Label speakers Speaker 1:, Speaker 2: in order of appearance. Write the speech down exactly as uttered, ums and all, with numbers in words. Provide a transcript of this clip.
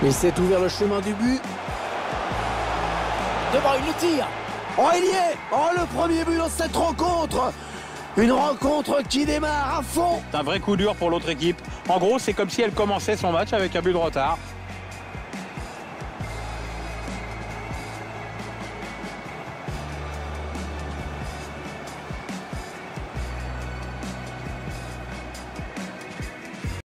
Speaker 1: Il s'est ouvert le chemin du but.
Speaker 2: De Bruyne le tire.
Speaker 1: Oh, il y est. Oh, le premier but dans cette rencontre. Une rencontre qui démarre à fond.
Speaker 3: C'est un vrai coup dur pour l'autre équipe. En gros, c'est comme si elle commençait son match avec un but de retard.